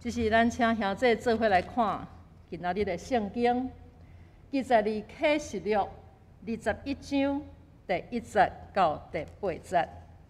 就是咱请兄弟做伙来看今仔日的圣经，记载伫启示录21章第1节到第8节。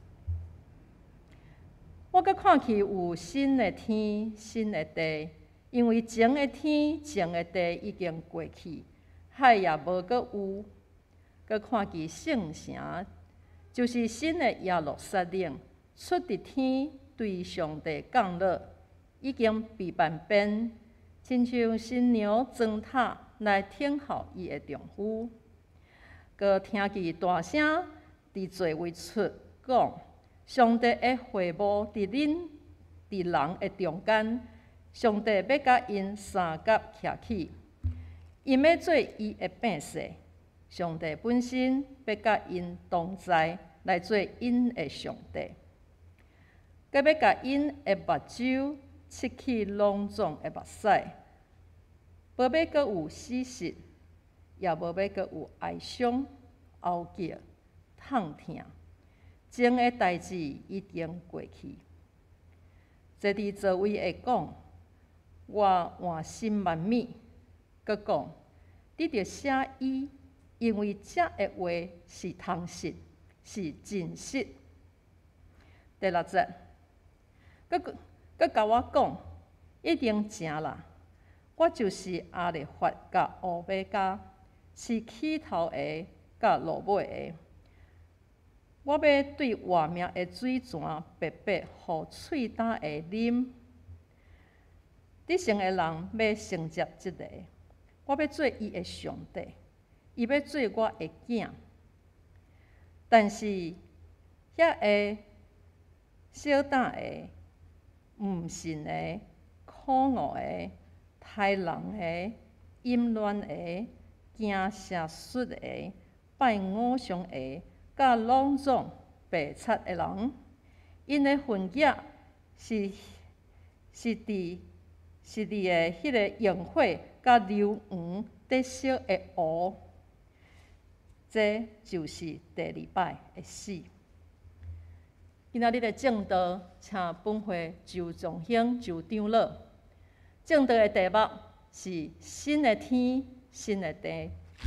我阁看去有新的天、新的地，因为前的天、前的地已经过去，海也无阁有。阁看见圣城，就是新的耶路撒冷，出伫天，对上帝降落，已经被万变，亲像新娘装塔来听候伊的丈夫。阁听见大声伫座位出讲。上帝的会幕伫人的中间，上帝要甲因三角徛起，因要做伊的百姓。上帝本身要甲因同在，来做因的上帝。佮要甲因的目睭拭去隆重的目屎，无要佮有死实，也无要佮有哀伤、嗷叫、痛痛。前的代志已经过去。坐伫座位会讲，我换心万美，佮讲，你着写伊，因为这的话是通实，是真实。第6节，佮甲我讲，一定正啦，我就是阿里法甲乌马加，是起头的甲落尾的。我要对活命的水泉白白，互喙焦的啉。得胜的人要承接这个，我要做伊的上帝，伊要做我的囝。但是，遐个小胆的、毋信的、可恶的、杀人的、淫乱的、行邪术的、拜偶像的，甲朗诵白贼的人，因的分野是伫个迄个用火甲硫黄得烧的湖，这就是第2摆的死。今仔日的正道，请本会就众兄就长老。正道的题目是新的天，新的地。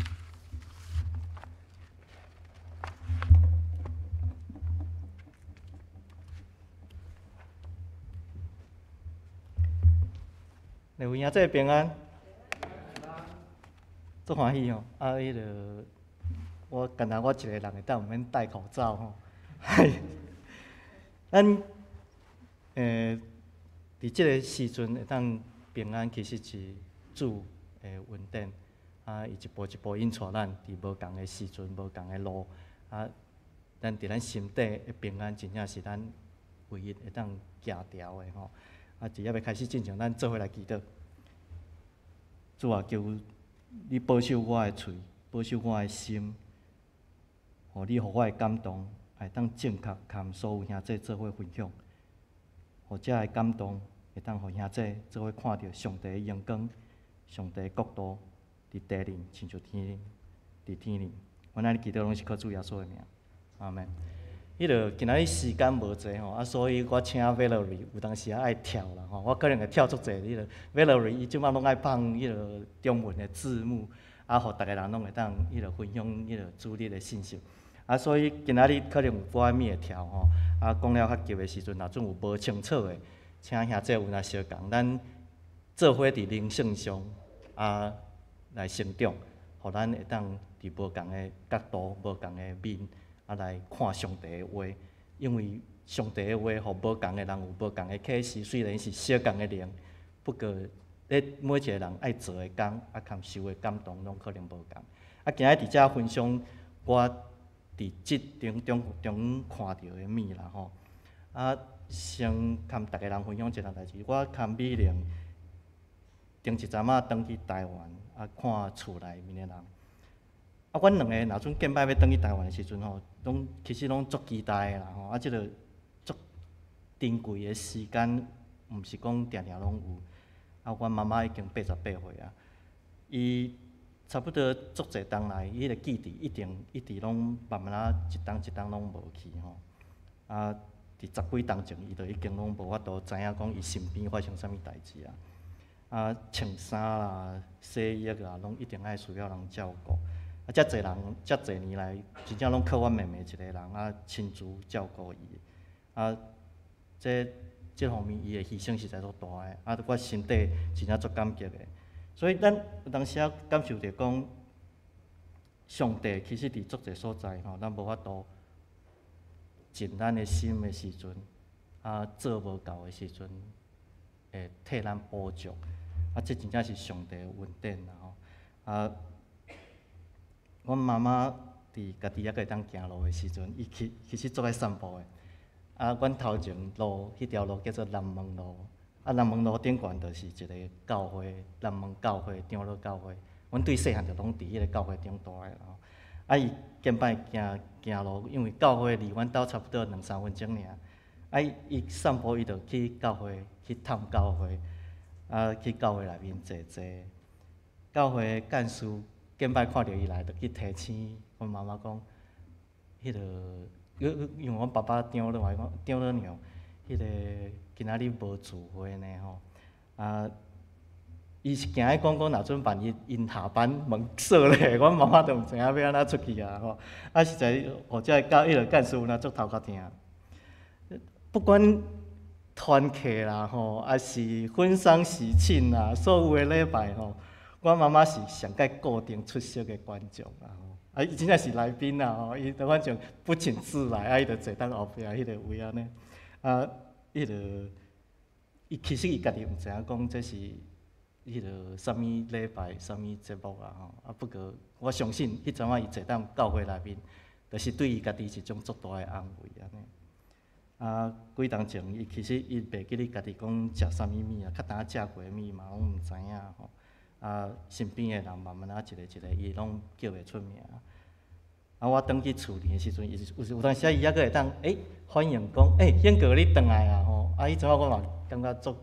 两位兄弟平安，足欢喜吼！迄我干那我一个人会当毋免戴口罩吼。咱伫即个时阵会当平安，其实是主的恩典。伊一步一步引带咱伫无共的时阵、无共的路。咱伫咱心底的平安，真正是咱唯一会当行条的吼。直接要开始进行，咱做伙来祈祷。主啊，求你保守我的喙，保守我的心，互你互我的感动，会当正确含所有兄弟做伙分享，互这个感动会当互兄弟做伙看到上帝的荣光、上帝的国度伫地里，亲像天伫天里。阮安尼祈祷拢是靠主耶稣的名，阿门。今仔日时间无济吼，所以我请 Valerie 有当时爱跳啦吼，我可能会跳足济。Valerie 伊即摆拢爱放中文的字幕，互逐个人拢会当分享主日的信息。所以今仔日可能有寡物会跳吼，讲了较急的时阵，若总有无清楚的，请兄弟有若相共，咱做伙伫灵性上来成长，互咱会当伫无共的角度、无共的面。来看上帝的话，因为上帝的话，互无共的人有无共的启示。虽然是小共的灵，不过每一个人爱做的工，含受的感动，拢可能无共。今仔伫遮分享我伫即中看到的物啦吼。先含逐个人分享一件代志。我含美玲前一阵仔转去台湾，看厝内面的人。阮两个若阵见摆要转去台湾的时阵吼，其实拢足期待的啦吼。即个足珍贵的时间，毋是讲定定拢有。阮妈妈已经88岁啊，伊差不多足侪冬来，伊个记忆一直拢慢慢一冬一冬拢无去吼。 伫10几当前，伊就已经拢无法度知影讲伊身边发生啥物代志啊。啊，穿衫啦、洗衣啊，拢一定爱需要人照顾。啊，遮侪人，遮侪年来，真正拢靠阮妹妹一个人啊，亲自照顾伊。啊，这方面伊的牺牲实在足大个，啊，我心底真正足感激的。所以咱有当时啊感受着讲，上帝其实伫足侪所在吼，咱无法度尽咱的心的时阵，啊，做无够的时阵，会替咱补足。啊，这真正是上帝的恩典啦吼。啊，阮妈妈伫家己还可会当行路的时阵，伊其实足爱散步的。啊，阮头前路迄条路叫做南门路，啊，南门路顶悬就是一个教会，南门教会、长老教会。阮对细汉就拢伫迄个教会顶大个啦吼。啊，伊见摆行路，因为教会离阮兜差不多2-3分钟尔。啊，伊散步伊就去教会去探教会，啊，去教会内面坐坐。教会干事见摆看到伊来，就去提醒阮妈妈讲，迄个。因为阮爸爸长老话讲，长老娘，迄个今仔日无聚会呢吼，啊，伊是惊伊讲若阵万一因下班门锁咧，阮妈妈就毋知影要安怎出去啊吼，啊实在，或者迄个干事若足头壳疼，不管团客啦吼，还是婚丧喜庆啦，所有的礼拜吼，阮妈妈是上界固定出席的观众啦吼。啊，伊真正是来宾啦吼，伊就反正不请自来，啊，伊就坐当后壁迄个位安尼，啊，迄个伊其实伊家己毋知影讲这是迄个啥物礼拜、啥物节目啦吼，啊，不过我相信迄阵仔伊坐当教会内面，就是对伊家己一种足大的安慰安尼。啊，几当前伊其实伊袂记咧家己讲食啥物物啊，较当食过物嘛，拢毋知影吼。啊，身边的人慢慢啊，一个一个，伊拢叫袂出名。啊，我转去厝里的时阵，有当时伊还佫会当欢迎讲，宪哥你转来啊吼。啊，迄阵我嘛感觉足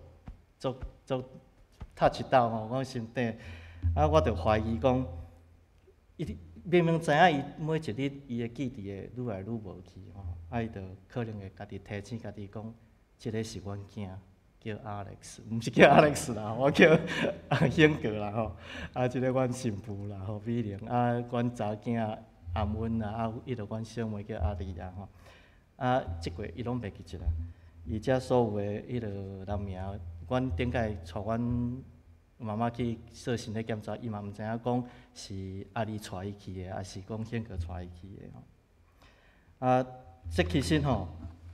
touch 到吼，我心底。啊，我着怀疑讲，伊明明知影伊每一日伊的记忆会愈来愈无去吼，啊，伊着可能会家己提醒家己讲，即个是阮囝。叫 Alex， 毋是叫 Alex 啦，我叫宪哥啦吼。啊，即个阮媳妇啦吼，美玲啊，阮查囝阿文啦，啊，迄个阮小妹叫阿丽啦吼。啊，即个伊拢袂记一啦。而且所有的迄个人名，阮顶届带阮妈妈去做身体检查，伊嘛毋知影讲是阿丽带伊去的，还是讲宪哥带伊去的吼。啊，这其实吼。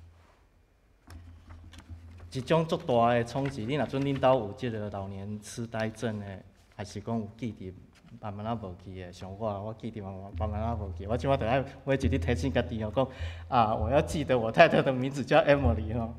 一种足大的冲击，你若准恁兜有即个老年痴呆症的，还是讲有记忆慢慢无去的，像我记忆慢慢无去，我即摆着爱每一日提醒家己吼，讲啊，我要记得我太太的名字叫 Emily 吼，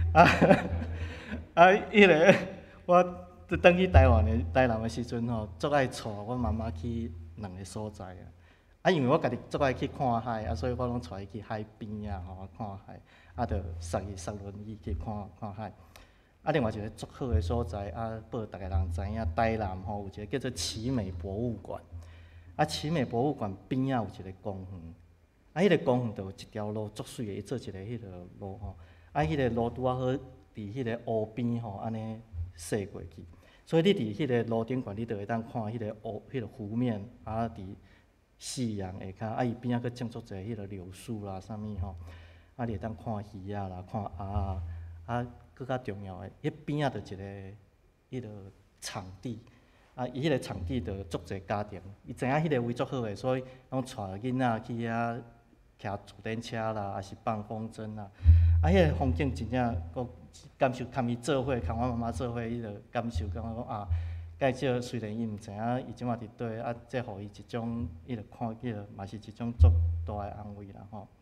迄个我转去台南的时阵吼，足爱带阮妈妈去2个所在啊。啊，因为我家己足爱去看海啊，所以我拢带伊去海边啊，吼，看海。啊，着塞轮椅去看海。啊，另外一个足好的所在，啊，报逐个人知影，台南吼有一个叫做奇美博物馆。啊，奇美博物馆边仔有一个公园，啊，迄个公园着有一条路足水的，伊做一个迄个路吼。啊，迄个路拄啊好伫迄个湖边吼，安尼驶过去。所以你伫迄个路顶悬，你着会当看迄个湖面，啊，伫夕阳下骹，啊，伊边仔佫种足侪迄个柳树啦，啥物吼。啊，你会当看鱼啊啦，看鸭啊，啊，佫较重要的，迄边仔着一个迄个场地，啊，伊迄个场地着足侪家庭，伊知影迄个位足好诶，所以拢带囡仔去遐骑自転車啦，还是放风筝啦，啊，迄个风景真正佫感受，堪伊做伙，堪阮妈妈做伙，伊着感受，感觉讲啊，介少虽然伊毋知影伊即马伫倒，啊，这互伊一种，伊着看，伊着嘛是一种足大诶安慰啦吼。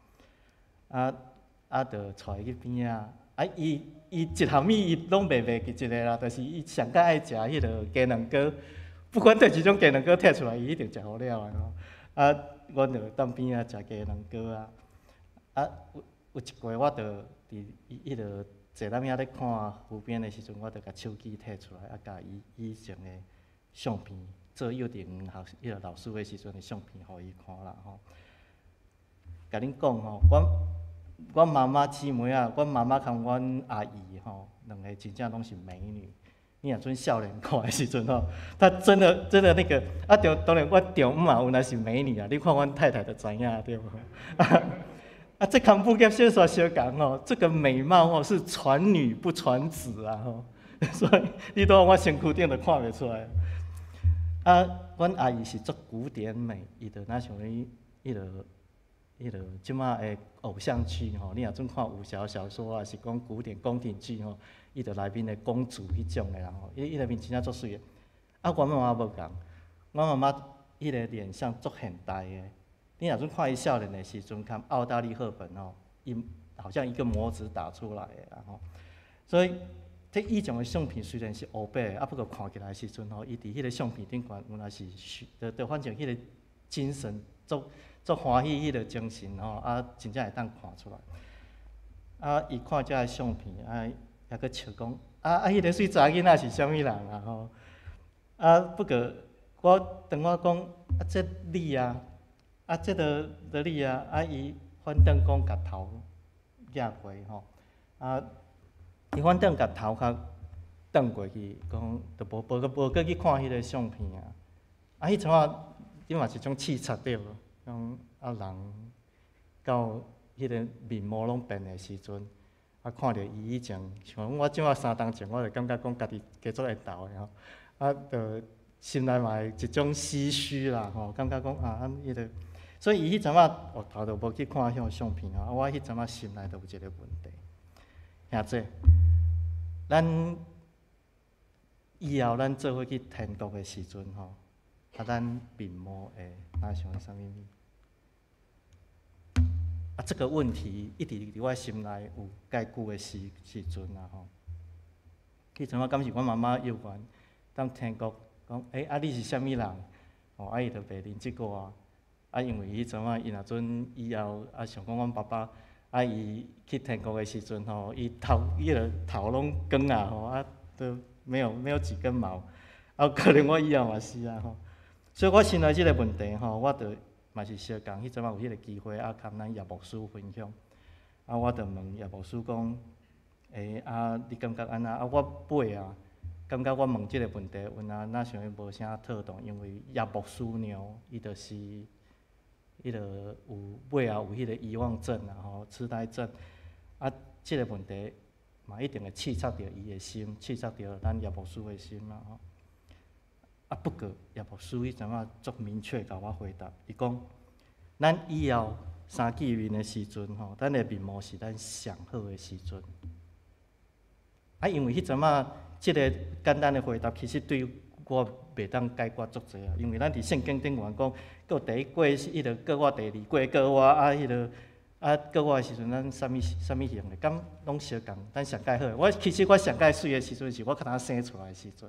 着带伊去边仔，啊，伊一项物伊拢袂记一个啦，就是伊上较爱食迄个鸡卵糕，不管佗一种鸡卵糕摕出来，伊一定食好了的吼。啊，阮着当边仔食鸡卵糕啊，啊，有一回我着伫迄个坐咱遐咧看湖边的时阵，我着甲手机摕出来，啊，甲以前的相片做幼稚园迄个老师的时阵的相片，互伊看啦吼。甲恁讲吼， 阮妈妈姊妹啊，阮妈妈甲阮阿姨吼，两个真正拢是美女。你若阵少年看的时阵吼，她真的那个啊，当然阮丈母嘛有那是美女啊，你看阮太太就知影对无？啊，这康复跟小说相共吼，这个美貌吼是传女不传子啊吼，所以你到我身躯顶就看袂出来。啊，阮阿姨是足古典美，伊就那像迄落即马的偶像剧吼，你若阵看武侠小说啊，是讲古典宫廷剧吼，伊就内面的公主迄种的啦吼，伊内面真正足水的。啊，阮妈妈无共，阮妈妈伊个脸像足现代的。你若阵看伊少年的时阵，看奥黛丽·赫本吼，伊好像一个模子打出来的啦吼。所以，这以前的相片虽然是黑白的，啊不过看起来的时阵吼，伊伫迄个相片顶悬，原来是就反正迄个精神足欢喜迄个精神吼，啊真正会当看出来。啊，伊看遮个相片，啊还佫笑讲，迄个水查囡仔是啥物人啊吼？啊不过当我讲这你啊。这就你啊！伊反正讲甲头压过吼，伊反正甲头壳转过去，讲就无搁去看迄个相片啊。迄阵啊，伊嘛是种气质对无？讲人到迄个面膜拢变的时阵，看着伊以前，像我即马3当前，我就感觉讲家己加做会斗的吼，就心内嘛会一种唏嘘啦吼，感觉讲迄个。所以伊迄阵仔学头就无去看迄相片啊，我迄阵仔心内就有一个问题，兄弟，咱以后咱做伙去天国的时阵吼，咱面膜会哪想啥物物？这个问题一直伫我心内有介久的时阵啊吼。迄阵仔敢是阮妈妈有关，当天国讲，你是啥物人？吼，伊就袂认即个啊。因为迄阵仔，伊若阵以后想讲阮爸爸，伊去天国的时阵吼，伊头拢光啊吼，都没有几根毛，可能我以后嘛是啊吼，所以我心内即个问题吼，我就嘛是相共，迄阵仔有迄个机会甲咱叶牧师分享，我就问叶牧师讲，你感觉安那？我尾啊，感觉我问即个问题，有哪想要无啥妥当，因为叶牧师娘伊就是。迄个尾有迄个遗忘症啊，吼，痴呆症，即个问题嘛一定会刺插着伊的心，刺插着咱叶牧师的心啦，吼。不过叶牧师迄阵仔足明确甲我回答，伊讲，咱以后三见面的时阵吼，咱的面膜是咱上好的时阵。因为迄阵仔即个简单的回答，其实对我袂当解决足济啊，因为咱伫圣经顶悬讲，过第一过迄个过我，第二过过我，迄个过我的时阵，咱啥物型的，敢拢相共，咱上介好。其实我上介水的时阵，是我较呾生出来的时阵，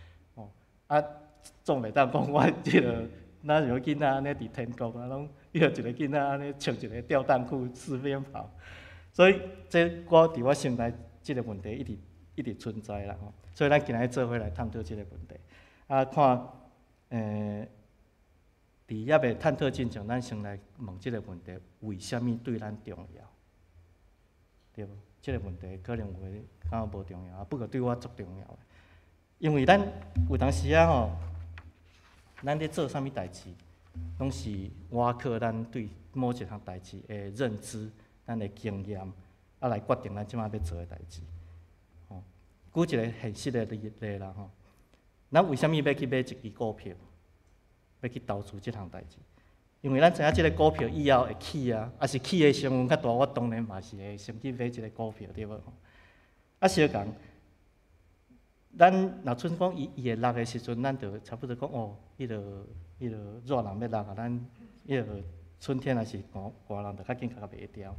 总袂当讲我即个咱有囡仔安尼伫天国啊，拢约一个囡仔安尼穿一个吊带裤、四边袍，所以我伫我心内即个问题一直存在啦吼。所以咱今日做伙来探讨即个问题。看，伫还袂探讨之前，咱先来问即个问题：为虾米对咱重要？对无？即个问题可能有诶感觉无重要，不过对我足重要诶。因为咱有当时啊吼，咱咧做啥物代志，拢是挖靠咱对某一项代志诶认知、咱诶经验，来决定咱即摆要做诶代志。吼，举一个现实诶例啦吼。咱为虾米要去买一支股票，要去投资即项代志？因为咱知影即个股票以后会起啊，是起的成分较大，我当然嘛是会先去买一个股票，对无？相共，咱若春讲伊会落的时阵，咱就差不多讲迄个热人要落啊，咱迄个春天也是寒人，就较紧甲袂掉。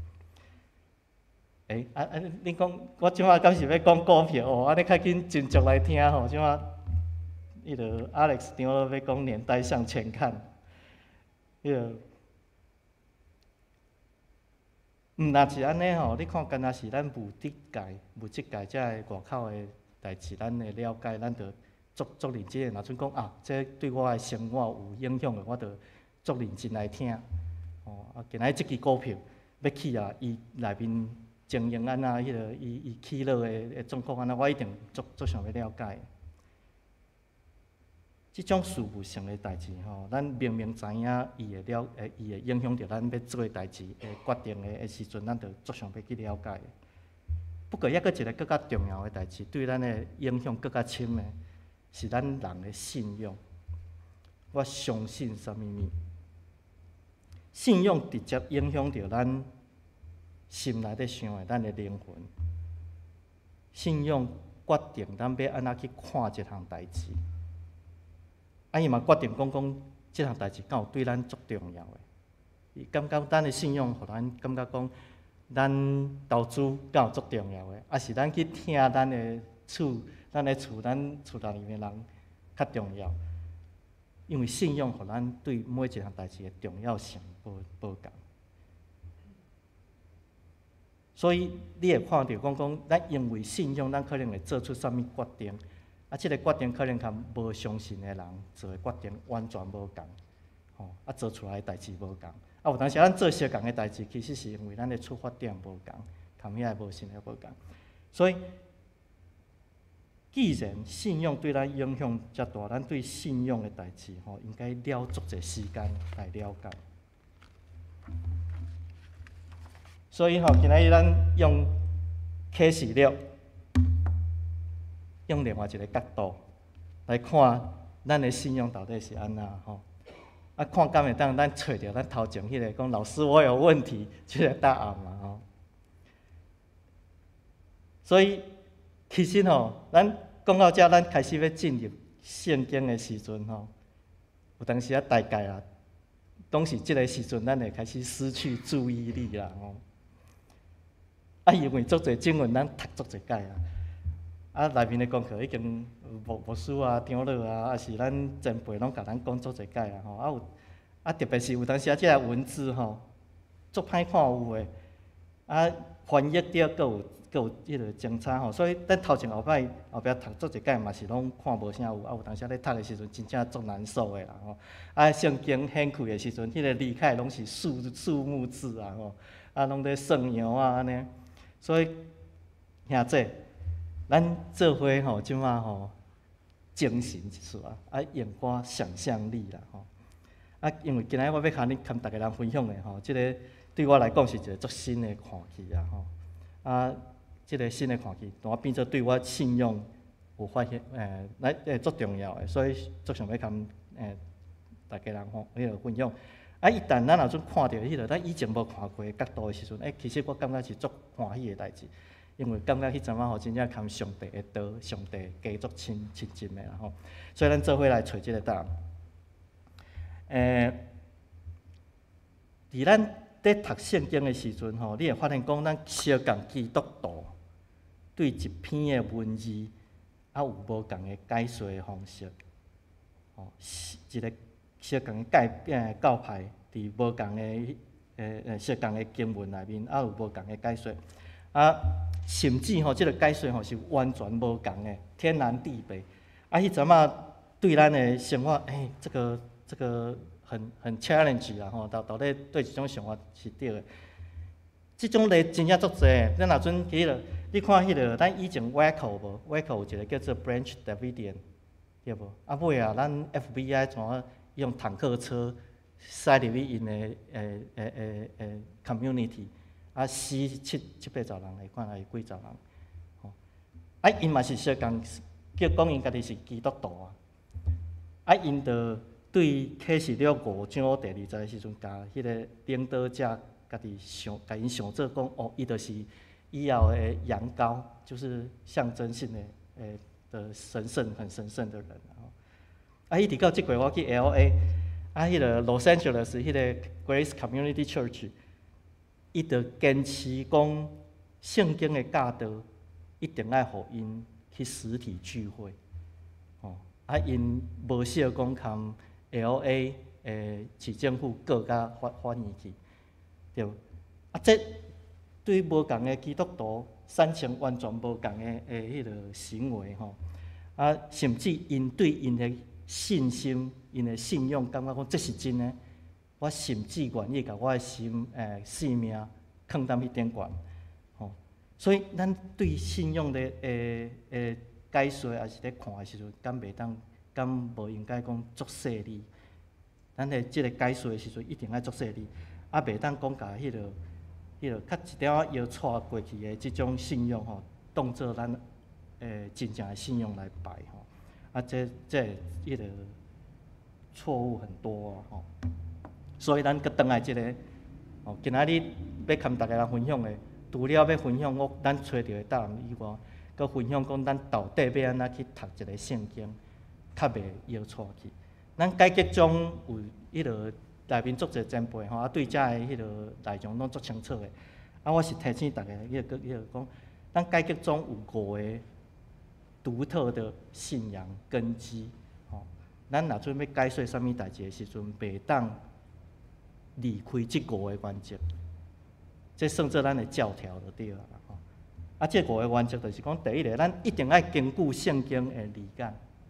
你讲我即摆敢是要讲股票安尼较紧真足来听吼，即摆。迄个 Alex 张要讲年代向前看，迄个，若是安尼吼，你看敢若是咱无即届遮个外口的代志，咱会了解，咱着足认真的。若阵讲这对我的生活有影响的，我着足认真来听。今仔即支股票， 要起啊，伊内面经营安那，迄个伊起落的状况安那，我一定足想要了解。即种事务性的代志吼，咱明明知影伊会影响到咱要做的代志的决定的时阵，咱就足想要去了解。不过，抑阁一个更较重要的代志，对咱的影响更较深的，是咱人的信用。我相信啥物物？信用直接影响到咱心内底想的，咱的灵魂。信用决定咱要安怎去看一项代志。伊嘛决定讲，即项代志敢有对咱足重要的。伊感觉咱的信用，互咱感觉讲，咱投资敢有足重要的，还是咱去听咱的厝内面人较重要。因为信用，互咱对每一项代志的重要性无共。所以你会看到讲，咱因为信用，咱可能会做出啥物决定。即个决定可能甲无相信的人做的决定完全无共，做出来的代志无共。有当时咱做相共的代志，其实是因为咱的出发点无共，含遐无信的无共。所以，既然信用对咱影响遮大，咱对信用的代志应该了足侪时间来了解。所以今仔日咱用启示录。用另外一个角度来看，咱的信用到底是安那吼？看敢会当咱找到咱头前迄个讲老师我有问题即个答案嘛吼？所以其实咱讲到遮，咱开始要进入圣经的时阵有当时大概拢是即个时阵，咱会开始失去注意力啦因为足侪经文咱读足侪解内面的功课已经牧师长老还是咱前辈拢甲咱讲足侪解特别是有当时即个文字足歹看有诶，翻译着佫有迄个精差所以咱头前后壁读足侪解嘛是拢看无啥有当时咧读的时阵真正足难受诶啦圣经显开的时阵，迄个字楷拢是数目字拢咧算羊安尼，所以兄弟。咱做伙即马精神一撮用寡想象力啦因为今仔我要甲大家人分享的即个对我来讲是一个足新的看见即个新的看见，我变做对我信用有发现足重要的，所以足想要甲大家人迄个分享。一旦咱若准看到迄个咱以前无看过的角度的时阵，其实我感觉是足欢喜的代志。因为感觉迄阵真正跟上帝的道、上帝加足亲近的啦所以咱做伙来找即个答案。伫咱在读圣经的时阵你会发现讲，咱相共基督徒对一篇的文字有无共的解说的方式一个相共的教派伫无共的相共的经文内面有无共的解说甚至即个解说是完全无共的，天南地北。迄阵对咱的生活，这个很 challenge 啦到底对这种想法是对的。这种例真正足侪，咱若准你看迄个咱以前 Waco 无 ？Waco 有一个叫做 Branch Davidian， 对无？尾咱 FBI 从用坦克车驶入去因的community。死700-800人来看，还是几十人？因嘛是相共，叫讲因家己是基督徒因着对启示录5章第20节时阵，甲迄个领导者家己甲因想做讲伊就是以后的羊羔，就是象征性的神圣、很神圣的人伊直到即个我去 LA，迄个 Los Angeles 迄个 Grace Community Church。伊就坚持讲，圣经的教导一定要互因去实体聚会，因无需要讲含 LA 市政府告甲反移去，对。这对无共的基督徒产生完全无共的迄个行为甚至因对因的信心、因的信用，感觉讲这是真的。我甚至愿意甲我的性命放踮迄点悬，吼。所以咱对信仰的解说，也是咧看的时阵，敢袂当，敢无应该讲作细腻。咱的即个解说的时阵，一定爱作细腻，啊，袂当讲甲迄落较一点仔摇错过去的即种信仰吼，当做咱真正的信仰来拜吼。啊，这迄个错误很多啊吼。所以咱搁倒来即个，哦，今仔日要甲大家来分享的，除了要分享咱找到的答案以外，搁分享讲咱到底要安怎去读一个圣经，较袂摇错去。咱解决中有迄落内面足侪前辈吼，啊对遮的迄落内容拢足清楚的。啊，我是提醒大家，迄个讲，咱解决中有5个独特的信仰根基，吼。咱若准要解说啥物代志的时阵，袂当离开即5个原则，这算做咱的教条就对啦吼。啊，这5个原则就是讲，第一个，咱一定要根据圣经的理解。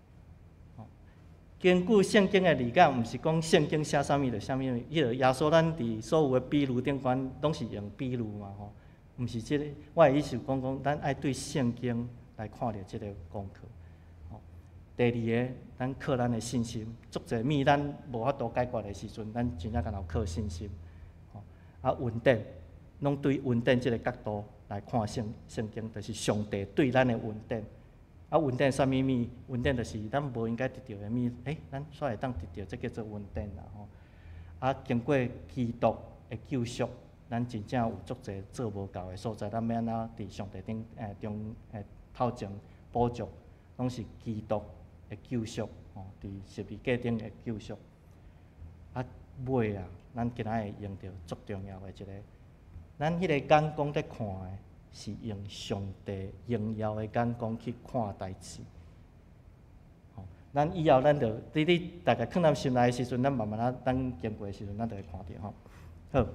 根据圣经的理解，毋是讲圣经写啥物就啥物。迄个耶稣，咱伫所有的比喻顶悬，拢是用比喻嘛吼，毋是即个。我的意思讲，咱爱对圣经来看着即个功课。吼，第二个，咱靠咱的信心，足侪物咱无法度解决的时阵，咱真正敢若靠信心。吼，啊，稳定，拢对稳定即个角度来看圣经，就是上帝对咱的稳定。啊，稳定啥物物？稳定就是咱无应该得到的物，咱煞会当得到，这叫做稳定啦吼。啊，经过基督的救赎，咱真正有足侪做无够的所在，咱要安怎伫上帝顶中头前补足，拢是基督的救赎吼，伫十字架顶的救赎。啊，尾啊，咱今仔会用到足重要的一个，咱迄个眼光在看的。是用上帝荣耀的眼光去看代志。吼，咱以后咱就你大家放咱心内的时阵，咱慢慢等经过的时阵，咱就会看到吼。好，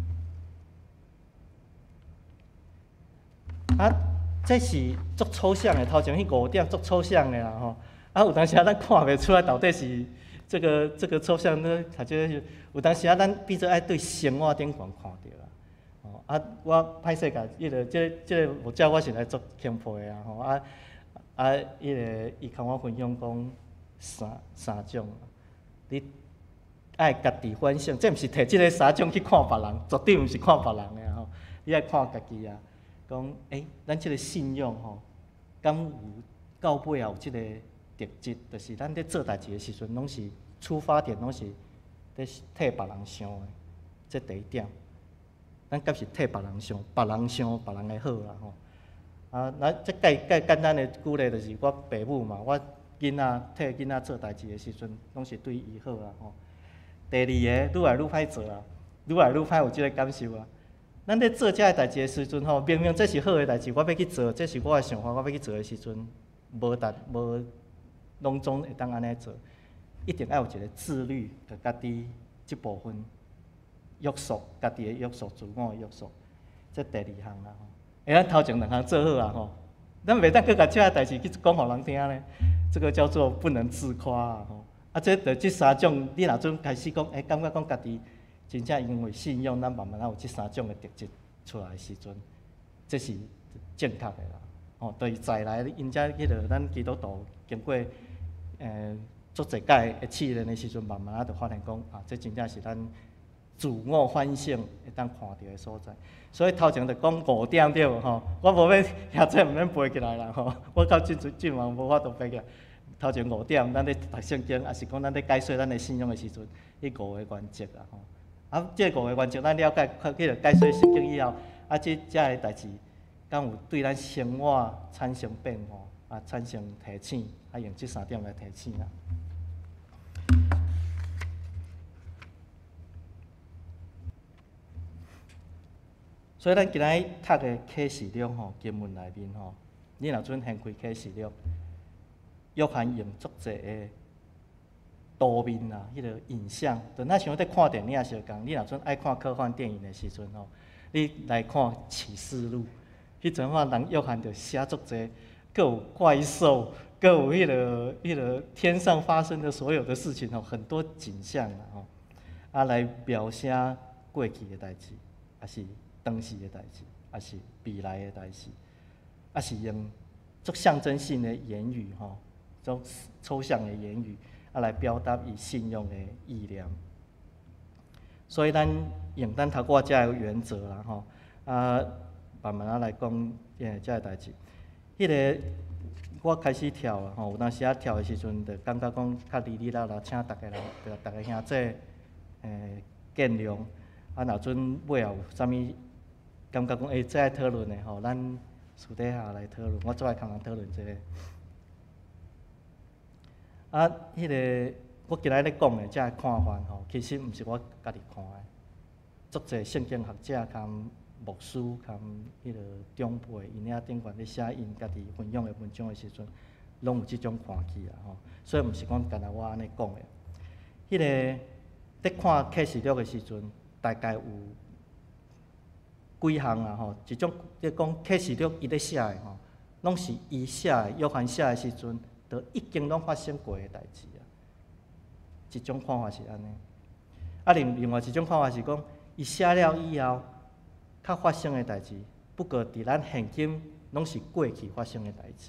啊，这是足抽象的，头前迄5点足抽象的啦吼。啊，有当时咱看袂出来到底是这个抽象呢，或者是有当时咱变做爱对生活顶悬看到。啊，我歹势甲迄个，即个目睭我是来做钦佩的吼。迄个伊甲我分享讲三种，你爱家己反省，这毋是摕即个3种去看别人，绝对毋是看别人的吼。你爱看家己啊，讲咱即个信仰吼，敢有到尾啊有即个特质，就是咱咧做代志的时阵，拢是出发点拢是咧替别人想的，这第一点。咱敢是替别人想，别人想别人的好啦吼。啊，那这介简单的举例，就是我爸母嘛，我囡仔替囡仔做代志的时阵，拢是对伊好啦吼。第二个，愈来愈歹做啊，愈来愈歹有即个感受啊。咱咧做遮个代志的时阵吼，明明这是好的代志，我要去做，这是我的想法，我要去做的时阵，无拢总会当安尼做，一定要有一个自律，甲家己即部分。约束家己的约束，自我的约束，这第2项啦吼。咱头前2项做好啊吼，咱袂当搁甲遮个代志去讲互人听咧，这个叫做不能自夸啊吼。啊，这3种，你若准开始讲，感觉讲家己真正因为信仰，咱慢慢有这3种的特质出来的时阵，这是正确的啦。吼，就是再来因遮迄个咱基督徒经过足侪届的试炼的时阵，慢慢就发现讲啊，这真正是咱。自我反省会当看到的所在，所以头前就讲5点对吼，我无要遐这毋免背起来啦吼，我到今晚无法度背起来。头前5点，咱咧读圣经，也是讲咱咧解说咱的信仰的时阵，迄5个原则啦吼。啊，这5个原则咱了解，去了解说圣经以后，啊，这个代志，敢有对咱生活产生变化，啊，产生提醒，啊，用这3点来提醒啦。所以咱今仔读的启示录吼，经文内面吼，你若准掀开启示录，约翰用足侪的图面啊，迄个影像，就咱像在看电影相共。你若准爱看科幻电影的时阵吼，你来看启示录，迄阵话人约翰就写足侪，各有怪兽，各有迄个天上发生的所有的事情吼，很多景象啊吼，啊来描写过去的代志，也是当时的代志，也是未来的代志，也是用足象征性的言语吼，足抽象的言语来表达伊信仰的意念。所以咱用咱头我遮个原则啦吼，慢慢来讲遮个代志。迄个我开始跳啊吼，有当时跳的时阵，就感觉讲较哩哩啦啦，请大家来，大家兄弟见谅。若阵尾后有啥物感觉讲再来讨论的吼，咱私底下来讨论。我做爱同人讨论这个。迄个我今仔咧讲的遮个看法吼，其实毋是我家己看的，足侪圣经学者甲牧师甲迄个长辈，因遐顶悬咧写因家己分享的文章的时阵，拢有即种看法啊吼。所以毋是讲干那我安尼讲的。迄个在看启示录的时阵，大概有几项啊吼，一种即讲启示录伊咧写的吼，拢是伊写的，约翰写的时阵，都已经拢发生过的代志啊。一种看法是安尼，另外一种看法是讲，伊写了以后，较发生的代志，不过伫咱现今拢是过去发生的代志。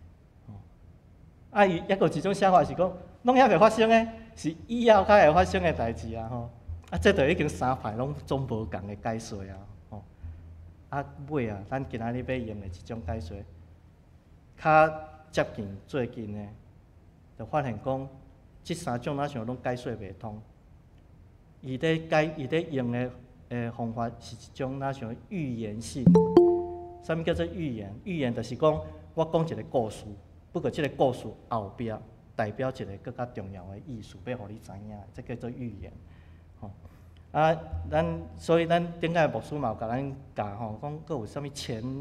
伊抑个一种写法是讲，拢还未发生的，是以后才会发生的代志啊吼。这就已经三派拢总无共的解说啊吼。尾啊，咱今仔日要用的一种解说，较接近最近的，就发现讲，即三种哪想拢解说袂通。伊咧用的方法是一种哪像预言性。啥物叫做预言？预言就是讲，我讲一个故事，不过即个故事后壁代表一个更较重要的意思，要互你知影，这叫做预言。吼，所以咱顶下牧师嘛有甲咱教吼，讲佫有啥物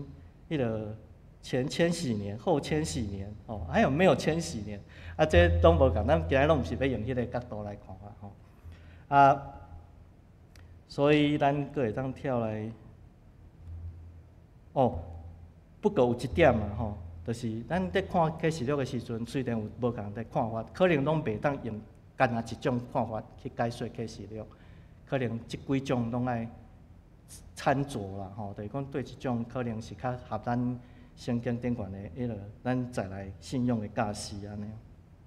前千禧年、后千禧年，还有没有千禧年？这拢无共，咱今日拢毋是要用迄个角度来看法吼。所以咱佫会当跳来，不过有一点啊吼，就是咱在看启示录的时阵，虽然有无共的看法，可能拢袂当用干那一种看法去解说启示录，可能即几种拢爱参酌啦吼，就是讲对即种可能是较合咱圣经顶悬的迄个咱再来信仰的教示安尼。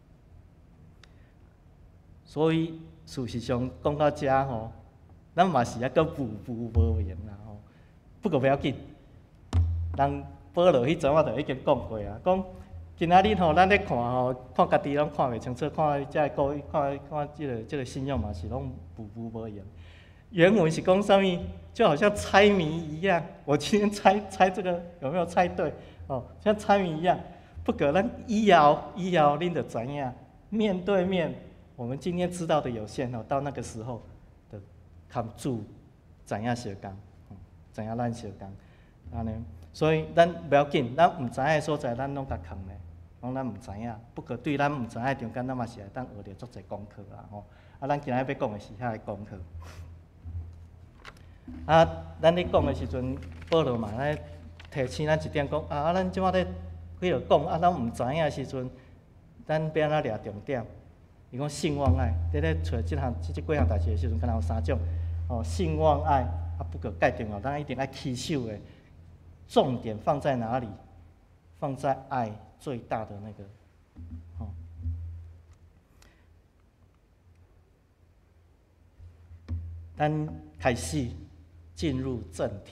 所以事实上讲到遮吼，咱嘛是抑阁步步无言啦吼。不过不要紧，人保罗迄阵我就已经讲过啊，讲今仔日吼，咱咧看吼，看家己拢看袂清楚，看遮个看即个信仰嘛是拢步步无言。原文是讲啥物？就好像猜谜一样。我今天猜这个有没有猜对？像猜谜一样。不过咱以后恁就知影，面对面，我们今天知道的有限到那个时候的看主知影相共，知影咱相共，安尼。所以咱不要紧，咱毋知影的所在，咱拢甲空咧，讲咱毋知影。不过对咱毋知影的中间，咱嘛是会当学着足侪功课啦吼。咱今仔要讲的是遐个功课。咱咧讲的时阵，保罗嘛咧提醒咱一点，讲咱即摆咧迄落讲咱毋知影的时阵，咱要安怎抓重点？伊讲信望爱，咧找即几项代志的时阵，敢若有三种，信望爱，不过介重要，咱一定要起手的，重点放在哪里？放在爱最大的那个，咱开始进入正题。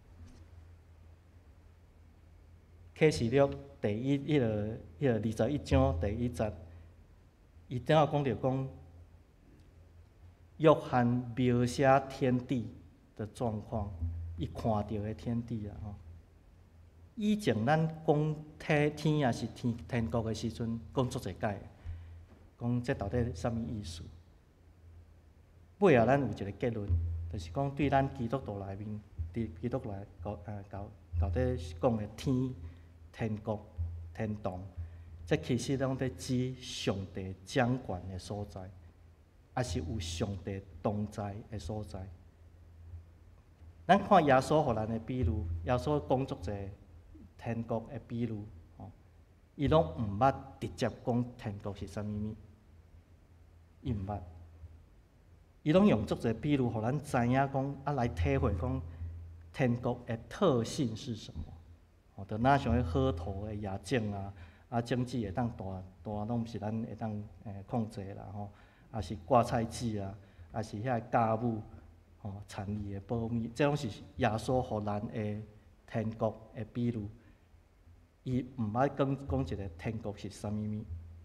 启示录第迄个21章第1节，伊顶下讲着讲，约翰描写天地的状况，伊看到的天地啊吼。以前咱讲天也是天国的时阵，讲足侪解，讲这到底啥物意思？尾后咱有一个结论，就是讲对咱基督徒内面，基督来到底讲的天国、天堂，这其实拢在指上帝掌权的所在，也是有上帝同在的所在。咱看耶稣互咱的比喻，耶稣讲足侪天国的比喻，伊拢毋捌直接讲天国是啥物，伊毋捌。伊拢用足侪比喻，互咱知影讲来体会讲天国的特性是什么？哦，就哪像迄好土的野种啊，种子会当大，拢毋是咱会当控制啦吼，啊是挂菜籽啊，啊是遐家母吼产业的保密，这拢是耶稣互咱的天国的比喻。伊毋爱讲一个天国是啥物物，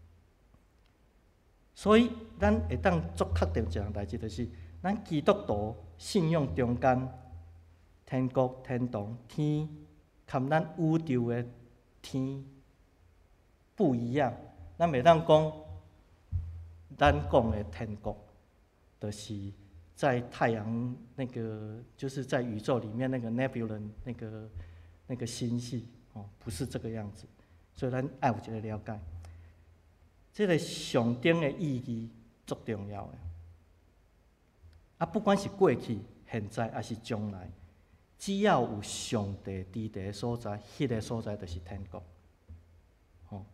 所以咱会当做确定一项代志，就是咱基督徒信仰中间，天国、天堂、天，含咱宇宙的天不一样。咱袂当讲，咱讲的天国，就是在太阳就是在宇宙里面那个 nebula 那个星系。哦，不是这个样子，所以咱爱有一个了解，这个上顶的意义足重要的。啊，不管是过去、现在，还是将来，只要有上帝伫个所在，迄个所在就是天国。哦，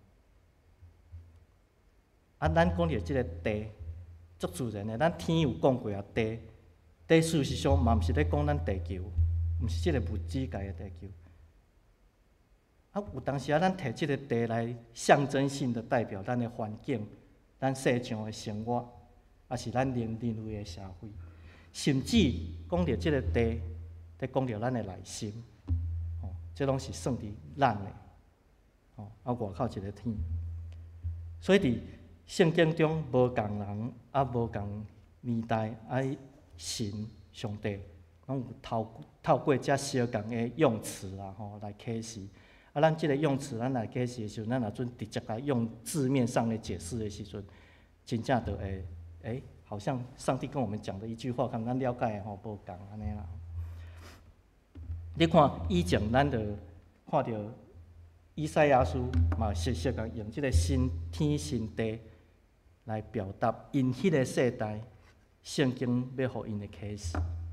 啊，咱讲到这个地，足自然的，咱天有讲过啊，地事实上嘛，毋是咧讲咱地球，毋是这个物质界的地球。啊，有当时啊，咱摕即个地来象征性的代表咱的环境、咱世上的生活，啊是咱人类的社会，甚至讲到即个地，在讲到咱的内心，哦，这拢是算伫咱的，哦，啊外口一个天。所以伫圣经中，无共人啊，无共年代啊，神上帝拢有透过遮相共的用词啦，吼来启示。啊，咱即个用词，咱来解释的时阵，咱若准直接来用字面上的解释的时阵，真正就会，好像上帝跟我们讲的一句话，跟咱了解的吼无共安尼啦。你看以前咱就看到以赛亚书嘛，实共用即个新天新地来表达因迄个世代圣经要互因的启示。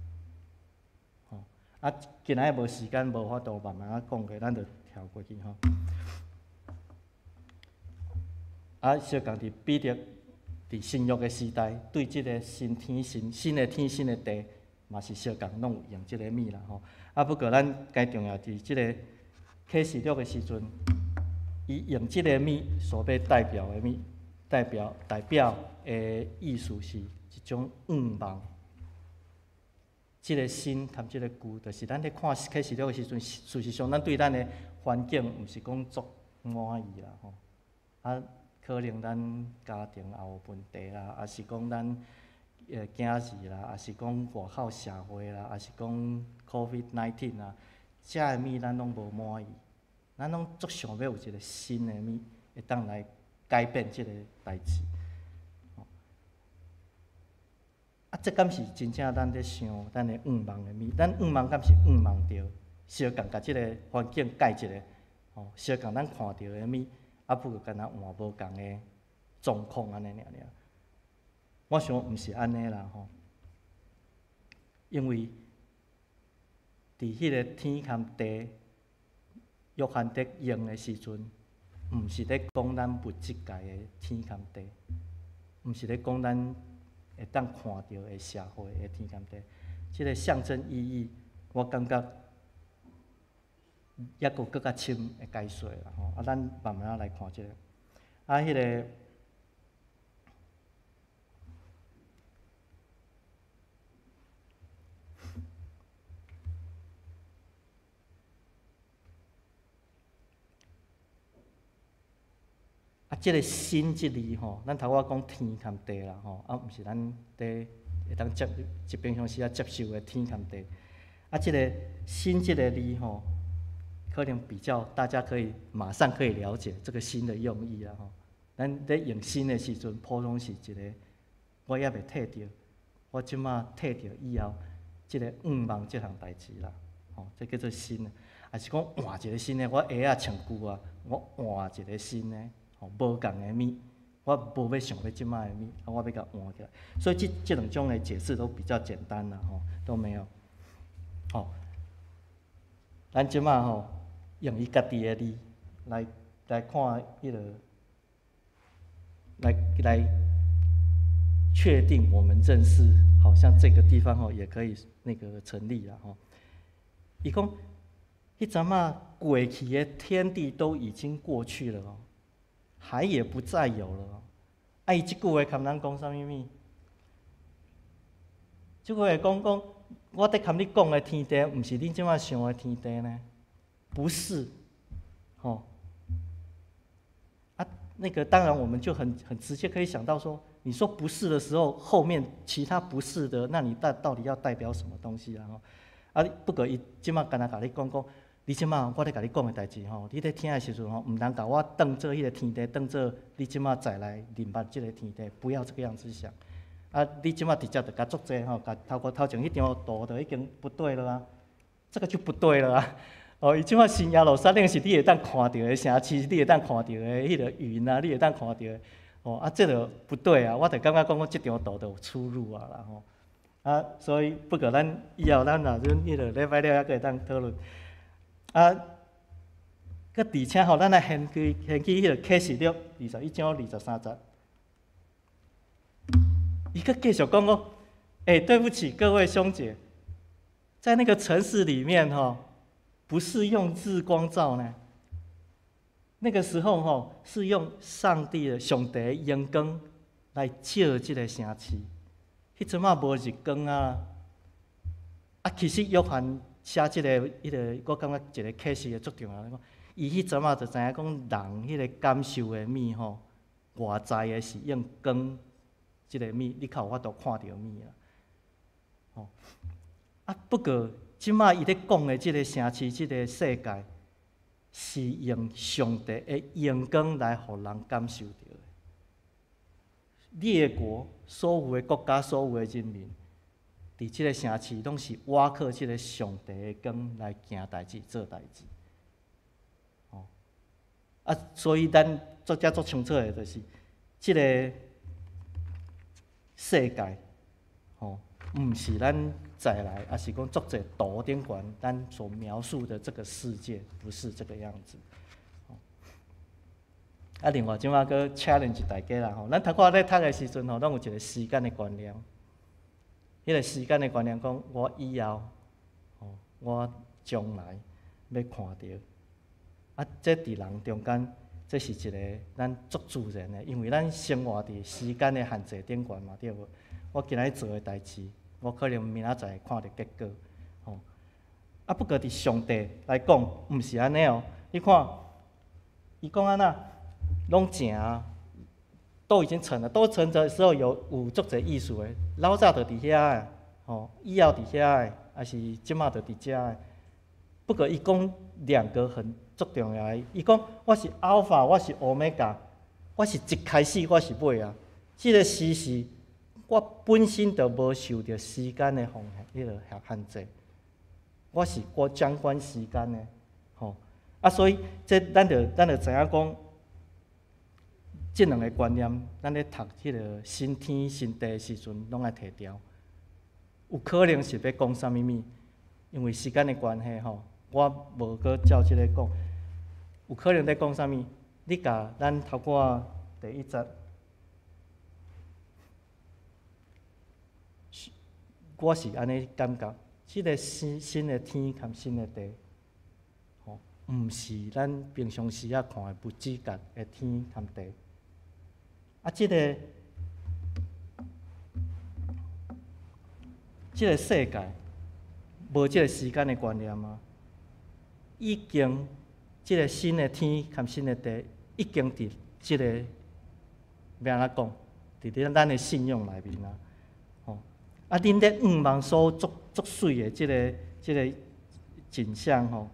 啊，今仔日无时间，无法度慢慢讲过，咱就跳过去吼。啊，小共伫彼得伫新约的时代，对即个新天新的天新的地，嘛是小共拢有用即个物啦吼。啊，不过咱该重要伫即个启示录的时阵，伊用即个物所要代表的物，代表的意思是一种愿望。即个心含即个旧，就是咱咧看启示录的时阵，事实上咱对咱的环境毋是讲足满意啦吼。啊，可能咱家庭也有问题啦，也是讲咱囝儿啦，也是讲外口社会啦，也是讲 COVID-19 啦，遮个物咱拢无满意，咱拢足想要有一个新的物，会当来改变即个代志。啊，这敢是真正咱咧想咱的愿望的物？咱愿望敢是愿望着小共甲即个环境改一个，吼，小共咱看到的物，啊，不过敢若换无共的状况安尼尔。我想毋是安尼啦吼，因为伫迄个天含地，约翰在用的时阵，毋是咧讲咱物质界的天含地，毋是咧讲咱会当看到的社会的天含地，即个象征意义，我感觉抑佫更较深的解说啦吼。啊，咱慢慢来看即个。啊，迄个即个新即字吼，咱头仔讲天含地啦吼，啊，毋是咱伫会当平常时啊接受的天含地。啊，即个新即个字吼，可能比较大家可以马上可以了解这个新的用意啦吼。咱咧用新的时阵，普通是一个我也未摕着，我即马摕着以后，即个愿望即项代志啦，吼，这叫做新的。啊是讲换一个新的，我鞋仔穿旧啊，我换一个新的。吼，无共的物，我无要想要即摆的物，啊，我要甲换起来。所以这两种的解释都比较简单啦，吼，都没有。吼，咱即摆吼用伊家己的字来看迄个，来确定我们认识，好像这个地方吼也可以那个成立啦，吼。 伊讲，迄阵啊过去的天地都已经过去了哦，海也不再有了哦。啊，伊即句话含咱讲啥物物？即句话讲，我伫含你讲的天地，毋是恁即马想的天地呢？不是，吼。啊，那个当然我们就很直接可以想到说，你说不是的时候，后面其他不是的，那你到底要代表什么东西啊？吼，啊，不过伊即马干那甲你讲，你即马我咧甲你讲的代志吼，你咧听的时阵吼，毋通甲我当做迄个天地，当做你即马再来认捌即个天地，不要这个样子想。啊，你即马直接就甲作者吼，甲头前迄张图就已经不对了啊，这个就不对了啊。哦，伊即马新耶路撒冷是你会当看到的城市，你会当看到的迄个云啊，你会当看到的。哦，啊，这个不对啊，我就感觉讲，我即张图就有出入啊啦吼。啊，所以不过咱以后咱若阵迄个礼拜六还佫会当讨论。啊，佮而且吼，咱来掀起迄个启示录21章23节。伊佫继续讲讲，对不起各位兄姐，在那个城市里面吼，不是用日光照呢，那个时候吼是用上帝的上帝的阳光来照这个城市。迄阵啊无日光啊，其实约翰写这个我感觉一个启示的足重要。伊迄阵啊就知影讲人迄个感受的物吼，外在的是用光。即个物，你较有法度看到物啦，吼。不过即马伊咧讲的即个城市、即个世界，是用上帝的阳光来互人感受到的。你的国所有的国家、所有的人民，伫即个城市拢是倚靠即个上帝的光来行代志、做代志。吼。所以咱作者足清楚的，就是即个。世界，吼，毋是咱再来，也是讲作者图顶悬咱所描述的这个世界，不是这个样子。另外，即马搁 challenge 大家啦吼，咱头壳咧读的时阵吼，拢有一个时间的观念。迄个时间的观念讲，我以后，吼，我将来要看到。这伫人中间。这是一个咱足自然的，因为咱生活伫时间的限制顶悬嘛，对无？我今仔做的代志，我可能明仔载会看到结果，吼。不过伫上帝来讲，毋是安尼哦。你看，伊讲安那，拢正啊，都已经成了，都成的时候有足侪意思的。老早就伫遐的，吼，以后伫遐的，还是即马就伫遮的。不过伊讲两个足重要的，伊讲我是 Alpha， 我是 Omega， 我是一开始，我是尾啊。这个时是，我本身就无受到时间的限制，我掌管时间的，吼。所以这咱就知影讲，这两个观念，咱咧读迄个新天新地的时阵，拢爱提调。有可能是要讲啥物物，因为时间的关系吼。我无搁照即个讲，有可能咧讲啥物？你甲咱头壳第一节，我是安尼感觉，即个新的天和新的地，吼，毋是咱平常时啊看的不自觉的天和地。即个世界无即个时间的观念啊。已经，即个新的天和新的地，已经伫即个要安怎讲？伫咱的信仰内面啊，吼。恁咧仰望所足水的即个景象吼，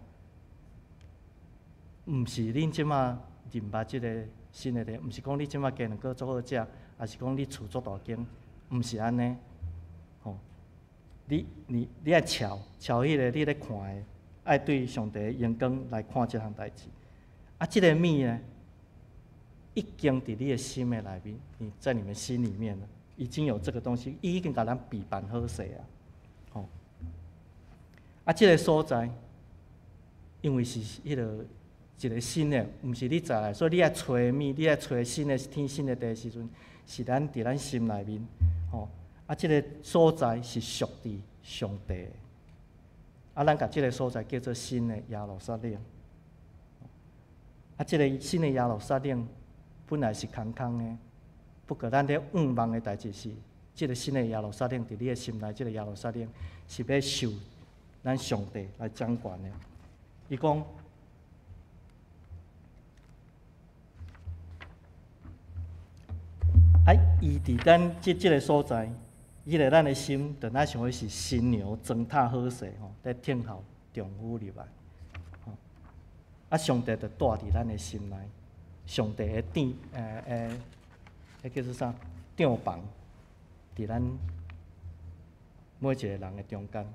毋是恁即马认捌即个新的地，毋是讲你即马加两个足好食，也是讲你厝足大间，毋是安尼，吼。你爱瞧迄个你咧看的。爱对上帝的阳光来看这项代志，这个物呢，已经伫你的心的内面，在你们心里面了，已经有这个东西，已经甲咱备办好势啊，吼。这个所在，因为是一个新的，毋是你再来，所以你爱找物，你爱找新的天、新的地的时阵，是咱伫咱心内面，吼。这个所在是属于上帝的。 咱甲即个所在叫做新的耶路撒冷。即个新的耶路撒冷本来是空空的，不过咱咧仰望的代志是，即个新的耶路撒冷伫你的心内，即个耶路撒冷是要受咱上帝来掌管的。伊讲。伊伫咱即个所在，伊个咱的心，就咱想要是新娘装塔好势吼，在听候丈夫入来。上帝就住伫咱的心内，上帝的殿，叫做啥？帐房，伫咱每一个人的中间。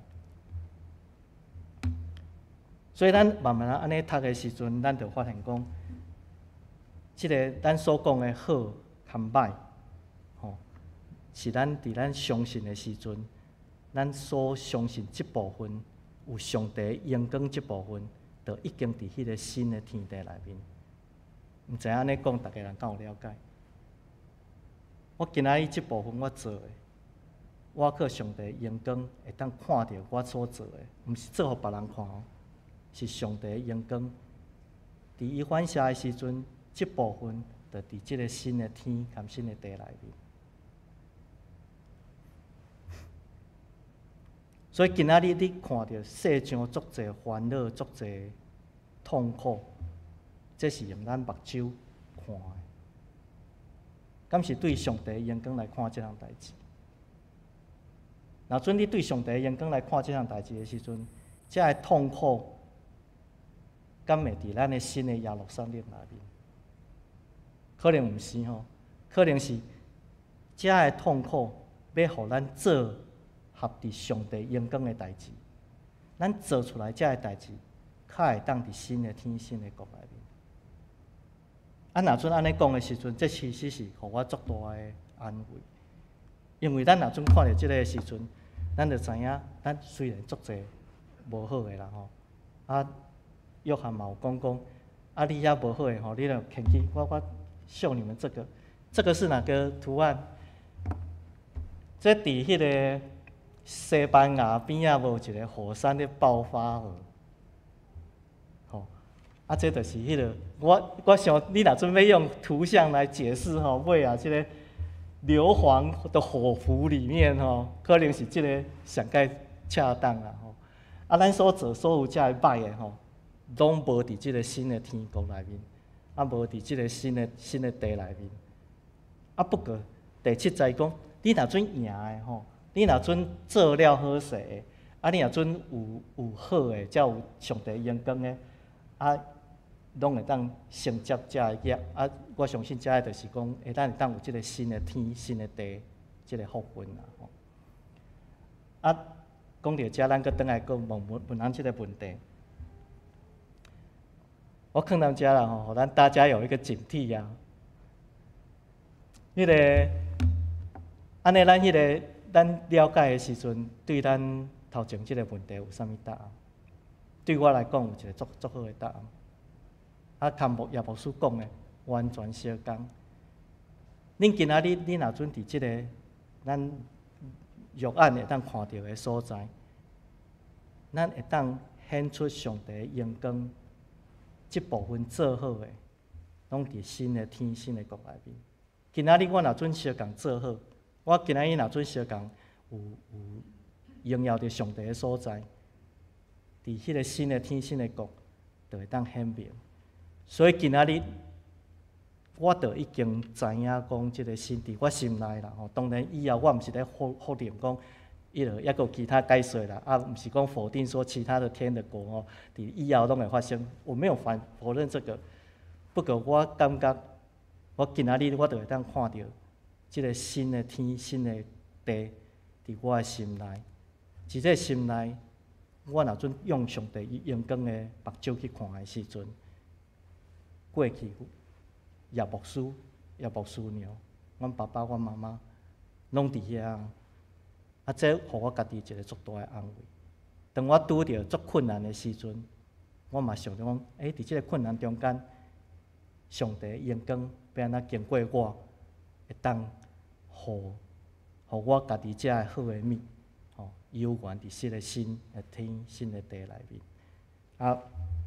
所以咱慢慢安尼读的时阵，咱就发现讲，即个咱所讲的好含歹。是咱伫咱相信的时阵，咱所相信即部分有上帝阳光即部分，就已经伫迄个新的天地内面。毋知影安尼讲，大家人敢有了解？我今仔日即部分我做的，我靠上帝阳光会当看到我所做的，毋是做互别人看哦，是上帝阳光。伫伊反射的时阵，即部分就伫即个新的天含新的地内面。所以今仔日你看到世上足侪烦恼、足侪痛苦，这是用咱目睭看的，敢是对上帝的眼光来看这项代志？若准你对上帝的眼光来看这项代志的时阵，这个痛苦敢会伫咱的新的耶路撒冷内面？可能毋是吼，可能是这个痛苦要互咱做。合伫上帝阳光的代志，咱做出来这个代志，较会当伫新的天、新的国内面。若准安尼讲的时阵，这其实是互我足大的安慰，因为咱若准看到即个时阵，咱就知影，咱虽然足侪无好的啦吼，约翰嘛有讲，你遐无好的吼，你著牵去我秀你们这个是哪个图案？这伫迄个。西班牙边仔无一个火山咧爆发这就是迄个我想你若准备用图像来解释尾即个硫磺的火湖里面可能是即个上界恰当啦咱所做所有遮个歹的拢无伫即个新的天国内面，无伫即个新的地内面。不过第七节讲，你若准赢的你若准做了好势的，你若准有好的，才有上帝阳光的，拢会当承接这个业。我相信这个就是讲，咱会当有即个新的天、新的地，即个福分啦。讲到这，咱搁转来搁问咱即个问题。我放到这啦互咱大家有一个警惕啊。迄个，安尼咱迄个。咱了解的时阵，对咱头前即个问题有啥物答案？对我来讲，有一个足好的答案。坎木耶牧师讲的完全相同。恁今仔日你若准伫即个咱肉眼会当看到的所在，咱会当显出上帝的阳光，即部分做好的，拢伫新的天、新的国内面。今仔日我若准相共做好。我今仔日若准相共有荣耀着上帝的所在，伫迄个新的天、新的国，就会当显明。所以今仔日，我就已经知影讲，即个心伫我心内啦。当然以后我毋是咧否定讲，伊就抑有其他解说啦。毋是讲否定说其他的天的国伫以后拢会发生。我没有否认这个。不过我感觉，我今仔日我就会当看到。即个新的天、新的地，伫我的心内，伫这个心内，我若准用上帝阳光的目睭去看的时阵，过去耶牧师娘，阮爸爸、阮妈妈，拢伫遐。这互我家己一个足大的安慰。当我拄着足困难的时阵，我嘛想着讲，伫即个困难中间，上帝的阳光要安怎经过我，会当互我家己遮个好的物， 有缘伫新的新的天、新的地内面。啊，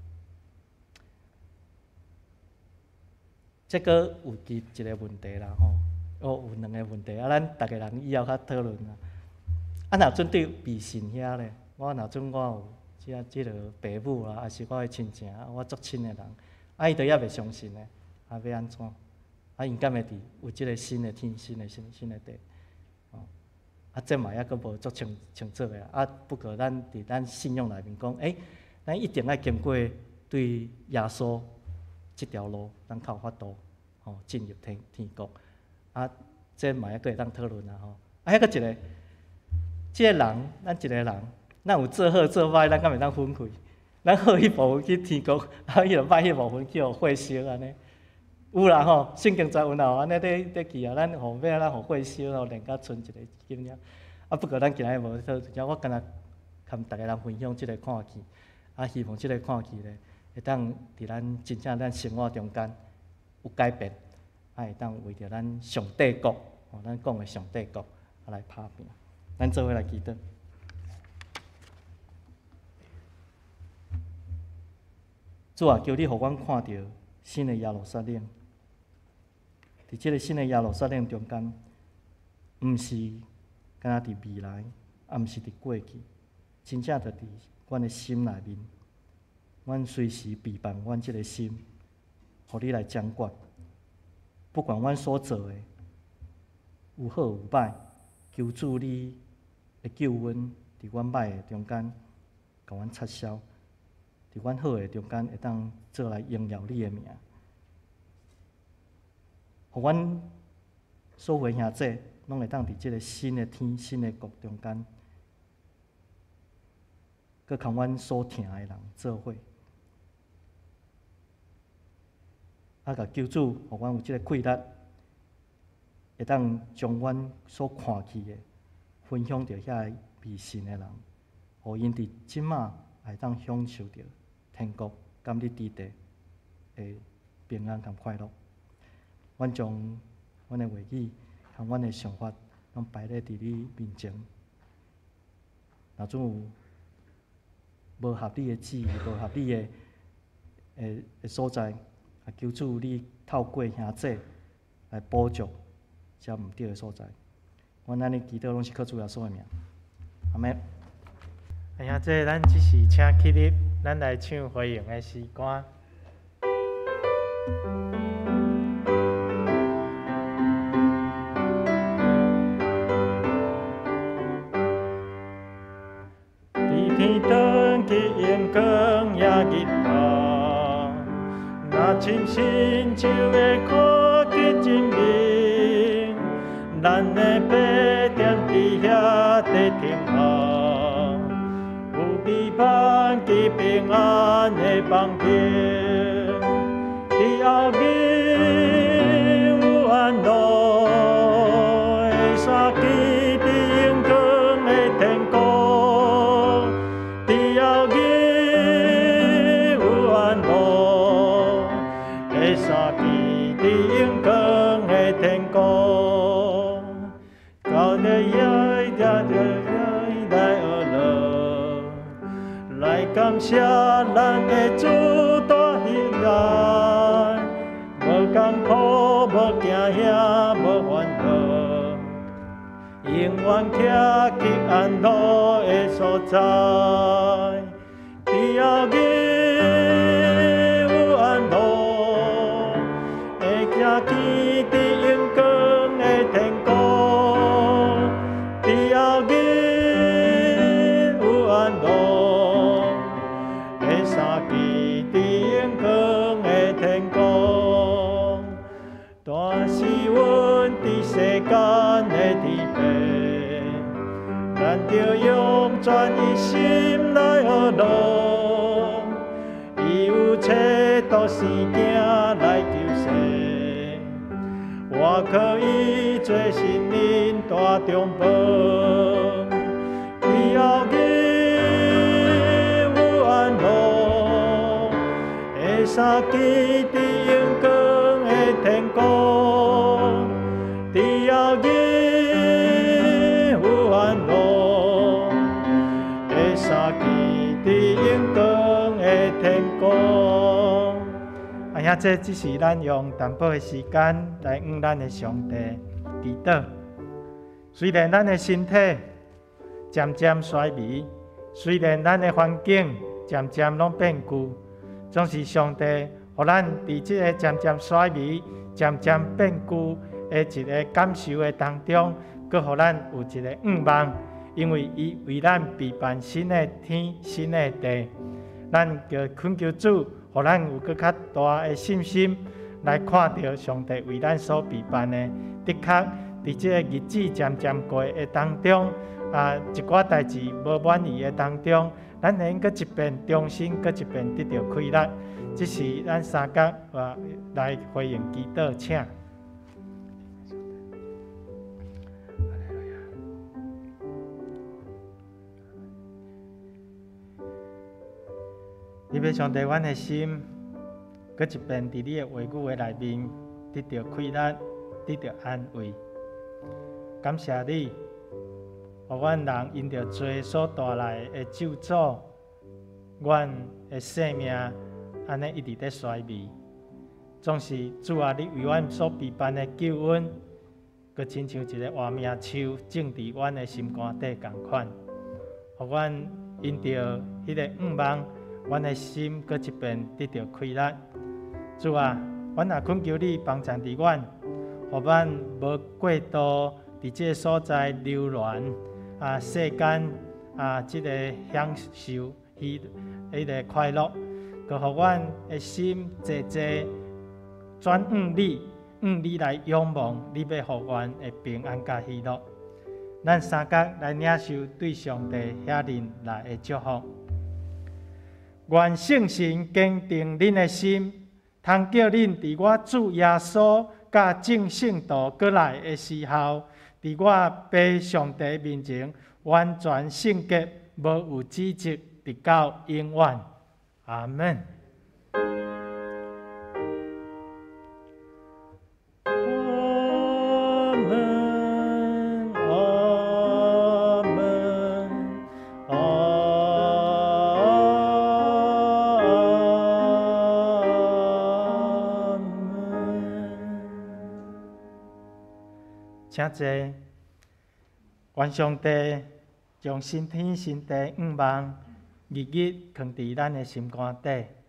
这个有一个问题啦吼，有两个问题啊，咱逐个人以后较讨论啦。啊，若针对微信遐咧，我若准我有即个爸母啊，还是我的亲情，我足亲的人，啊，伊都还袂相信咧，啊，要安怎？啊，因敢会伫有即个新的天、新的地？哦，啊，这嘛抑阁无足清楚的啊。不过咱伫咱信仰内面讲，咱一定要经过对耶稣即条路，咱才有法度吼进入天国。啊，这嘛抑阁会当讨论啦吼。啊，还阁一个。即个人，咱一个人，咱有做好做歹，咱敢会当分开？咱好迄部分去天国，啊，迄个歹迄部分去互火烧安尼。有啦吼，圣经专有啦，安尼咧记啊，咱后尾咱互火烧，后连甲剩一个经验。啊，不过咱今日无讨论，我敢若跟大家人分享即个看见，啊，希望即个看见咧，会当伫咱真正咱生活中间有改变，啊，会当为着咱上帝国，吼，咱讲的上帝国，啊来打拼。咱做伙来祈祷。主啊，求你互阮看到新的耶路撒冷。伫即个新的耶路撒冷中间，毋是敢若伫未来，啊，毋是伫过去，真正就伫阮的心内面。阮随时陪伴阮即个心，互你来掌管。不管阮所做的有好有歹，求主你的救恩伫阮歹的中间，甲阮撤销；伫阮好的中间，会当做来荣耀你的名。互阮所有兄弟，拢会当伫即个新的天、新的国中间，佮同阮所疼的人做伙，啊，甲求主，互阮有即个气力，会当将阮所看见的。分享着遐迷信的人，互因伫即马会当享受着天国甘你之地的平安甲快乐。阮将阮的话语、和阮的想法，拢摆咧伫你面前。若总有无合理的旨意、无合理的所在，啊，求主你透过兄弟来补足遮毋对的所在。阮安尼祈祷拢是靠主耶稣的名，阿门。 哎呀，这咱只是请起立，咱来唱回应的诗歌。伫天堂去阳光也日头，若深深就会看见真面，咱的爸踮伫遐在听候，有美满及平安的房间，伫后面有安乐的山基伫阳光的天国，伫后面有安乐的山基伫阳光的天国。到底来学乐，来感谢咱的主大喜来，无艰苦，无惊遐，无烦恼，永远徛去安乐的所在。伫后面有安乐的行去伫阳光的天国。世间的地平，咱着用全一心来学乐，伊有切都生囝来救世，我可以做神灵大中保。以后日有安乐的三基伫阳光的天国。伫后日有安乐听这只是咱用淡薄的时间来向咱的上帝祈祷。虽然咱的身体渐渐衰微，虽然咱的环境渐渐拢变旧，总是上帝互咱伫这个渐渐衰微、渐渐变旧的一个感受的当中，佮互咱有一个盼望，因为伊为咱备办新的天、新的地。咱就恳求主，互咱有更较大的信心，来看到上帝为咱所备办的。的确，伫这个日子渐渐过的当中，一寡代志无满意的当中，咱能够一遍重新，搁一遍得到快乐。这是咱三角来回应祈祷，请。你要上帝阮的心，搁一遍伫你的话语的内面得到快乐，得到安慰。感谢你，互阮人因着罪所带来的咒诅，阮的生命安尼一直在衰微。总是主啊，你为阮所备办的救恩，搁亲像一个活命树种伫阮的心肝底同款，互阮因着迄个盼望。阮的心搁一遍得到快乐，主啊，阮也恳求你帮助伫阮，互阮无过度伫这个所在流连世间这个享受迄个快乐，佮互阮的心坐坐转向你来仰望，你要互阮的平安甲喜乐。咱三角来领受对上帝遐人来的祝福。愿圣神坚定恁的心，通叫恁伫我主耶稣甲正圣道过来的时候，伫我爸上帝面前完全圣洁，无有指责，直到永远。阿门。请坐，愿上帝将新天新地盼望日日藏伫咱的心肝底。